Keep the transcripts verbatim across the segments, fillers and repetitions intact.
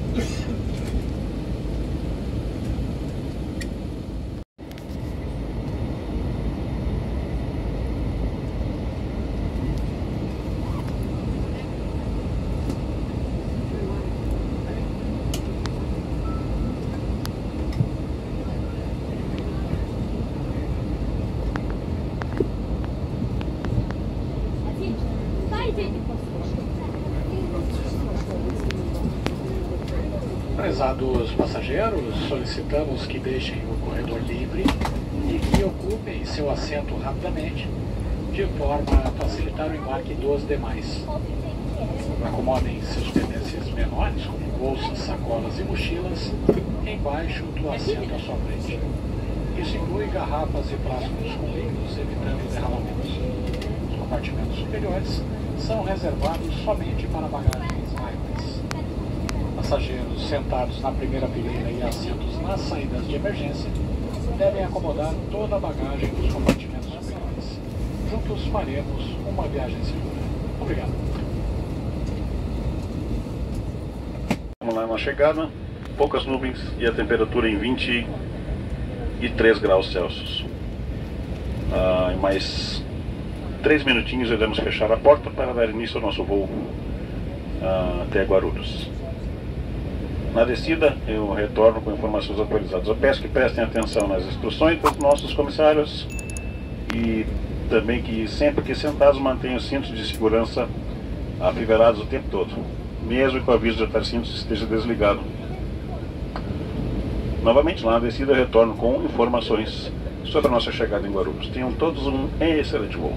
Prezados passageiros, solicitamos que deixem o corredor livre e que ocupem seu assento rapidamente, de forma a facilitar o embarque dos demais. Acomodem seus pertences menores, como bolsas, sacolas e mochilas, embaixo do assento à sua frente. Isso inclui garrafas e frascos com líquidos, evitando derramamentos. Os compartimentos superiores são reservados somente para bagagens maiores. Passageiros sentados na primeira fileira e assentos nas saídas de emergência devem acomodar toda a bagagem dos compartimentos superiores. Juntos faremos uma viagem segura. Obrigado. Vamos lá na chegada, poucas nuvens e a temperatura em vinte e três graus Celsius. Ah, em mais três minutinhos iremos fechar a porta para dar início ao nosso voo ah, até Guarulhos. Na descida, eu retorno com informações atualizadas. Eu peço que prestem atenção nas instruções dos nossos comissários e também que sempre que sentados mantenham os cintos de segurança afivelados o tempo todo, mesmo que o aviso de atar cintos esteja desligado. Novamente lá na descida eu retorno com informações sobre a nossa chegada em Guarulhos. Tenham todos um excelente voo.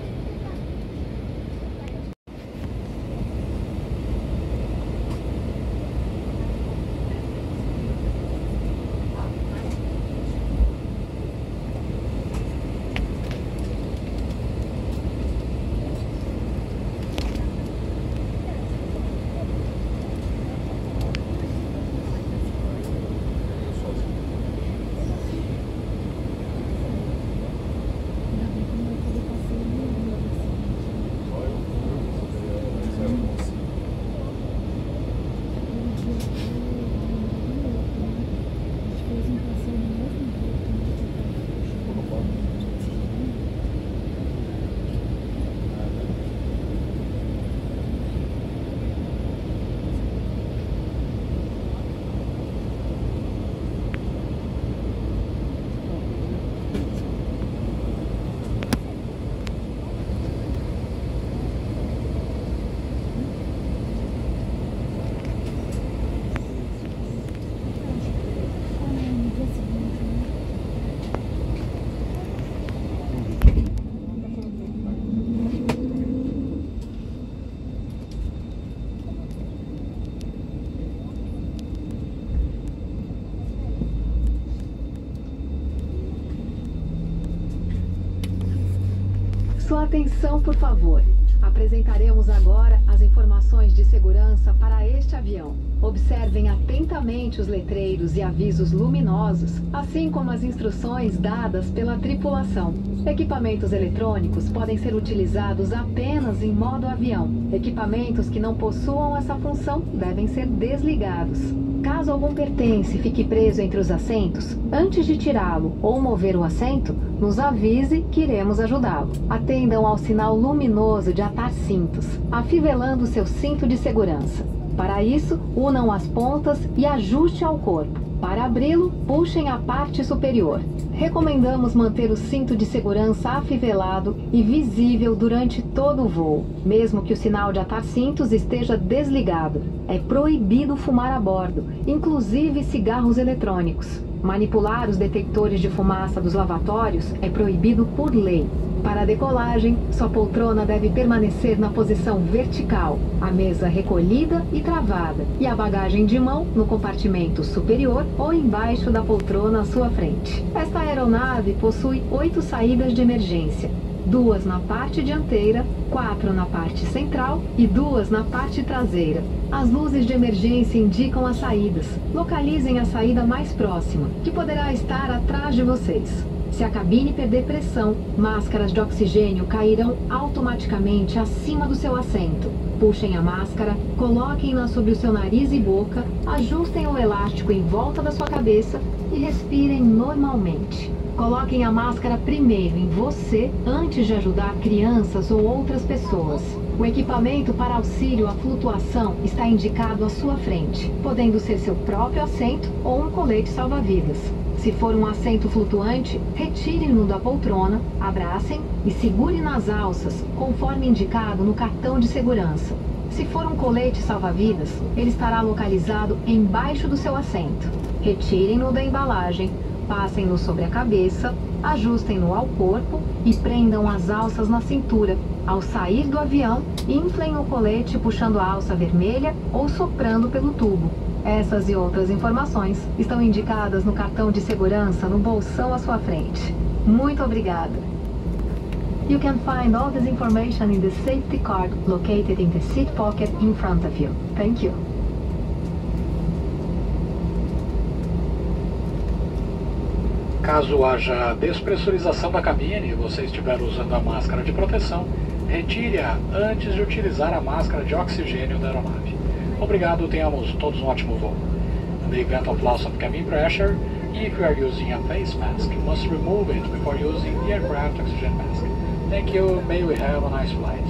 Sua atenção, por favor. Apresentaremos agora as informações de segurança para este avião. Observem atentamente os letreiros e avisos luminosos, assim como as instruções dadas pela tripulação. Equipamentos eletrônicos podem ser utilizados apenas em modo avião. Equipamentos que não possuam essa função devem ser desligados. Caso algum pertence fique preso entre os assentos, antes de tirá-lo ou mover o assento, nos avise que iremos ajudá-lo. Atendam ao sinal luminoso de atar cintos, afivelando seu cinto de segurança. Para isso, unam as pontas e ajuste ao corpo. Para abri-lo, puxem a parte superior. Recomendamos manter o cinto de segurança afivelado e visível durante todo o voo, mesmo que o sinal de atar cintos esteja desligado. É proibido fumar a bordo, inclusive cigarros eletrônicos. Manipular os detectores de fumaça dos lavatórios é proibido por lei. Para a decolagem, sua poltrona deve permanecer na posição vertical, a mesa recolhida e travada, e a bagagem de mão no compartimento superior ou embaixo da poltrona à sua frente. Esta aeronave possui oito saídas de emergência, duas na parte dianteira, quatro na parte central e duas na parte traseira. As luzes de emergência indicam as saídas. Localizem a saída mais próxima, que poderá estar atrás de vocês. Se a cabine perder pressão, máscaras de oxigênio cairão automaticamente acima do seu assento. Puxem a máscara, coloquem-na sobre o seu nariz e boca, ajustem o elástico em volta da sua cabeça e respirem normalmente. Coloquem a máscara primeiro em você antes de ajudar crianças ou outras pessoas. O equipamento para auxílio à flutuação está indicado à sua frente, podendo ser seu próprio assento ou um colete salva-vidas. Se for um assento flutuante, retire-no da poltrona, abracem e segure nas alças, conforme indicado no cartão de segurança. Se for um colete salva-vidas, ele estará localizado embaixo do seu assento. Retirem-no da embalagem, passem-no sobre a cabeça, ajustem-no ao corpo e prendam as alças na cintura. Ao sair do avião, inflem o colete puxando a alça vermelha ou soprando pelo tubo. Essas e outras informações estão indicadas no cartão de segurança no bolsão à sua frente. Muito obrigada. You can find all this information in the safety card located in the seat pocket in front of you. Thank you. Caso haja despressurização da cabine e você estiver usando a máscara de proteção, retire-a antes de utilizar a máscara de oxigênio da aeronave. Obrigado, tenhamos todos um ótimo voo. In the event of loss of cabin pressure, if you are using a face mask, you must remove it before using the aircraft oxygen mask. Thank you, may we have a nice flight.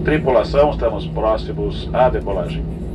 Tripulação, estamos próximos à decolagem.